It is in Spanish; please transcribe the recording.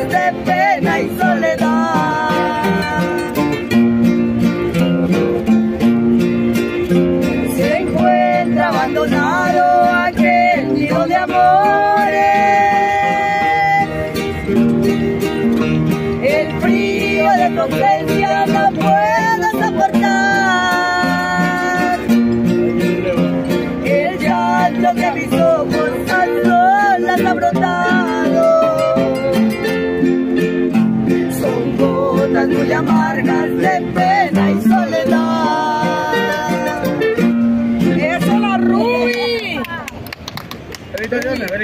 de pena y soledad. Se encuentra abandonado aquel nido de amores. El frío de tu ausencia no puedo soportar. El llanto de mis ojos a solas ha brotado. Son gotas muy amargas de pena y soledad. ¡Eso, la Ruby!